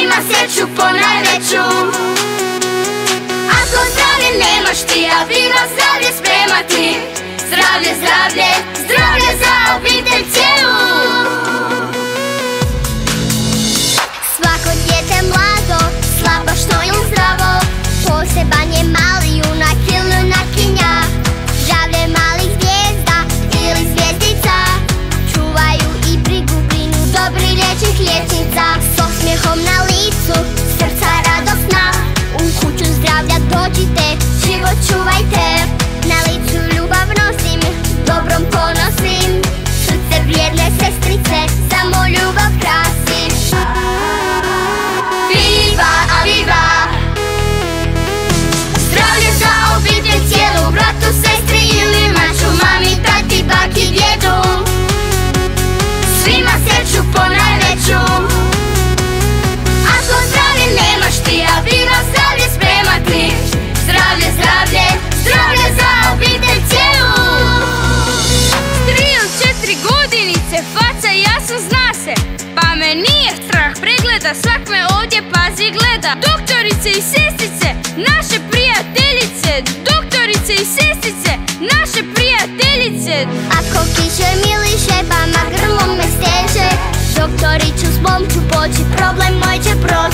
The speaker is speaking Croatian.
svima sreću po najveću. Ako zdravlje nemaš ti, a biva zdravlje spremati. Zdravlje, zdravlje, zdravlje za obitelj cijelu. Svako dijete mlado, slabo što im zdravo, poseban je mali junak ili junakinja. Žavlje malih zvijezda ili zvijezdica, čuvaju i brigu brinu dobri liječnik liječnica. S osmijehom na licu, srca radosna, u kuću zdravlja dođite, život čuvajte. Na licu ljubav nosim, dobrom ponosim, srce vrijedne sestrice, samo ljubav krasi. Viva, a viva! Zdravlje za obitelj cijelu, bratu, sestri ili maču, mami, tati, baki, djedu. Svima sreću po najveću. Ako zdravlje nemaš ti, a biva zdravlje spremati. Zdravlje, zdravlje, zdravlje za obitelj cijelu. 3 ili 4 godinice, faca jasno zna se, pa me nije strah pregleda, svak me ovdje pazi gleda. Doktorice i sestrice, naše prijateljice, doktorice i sestrice, naše prijateljice. Ako kiše miriše, pa ma grlom me steže, doktoriću s mom ću poći, problem moj će proći.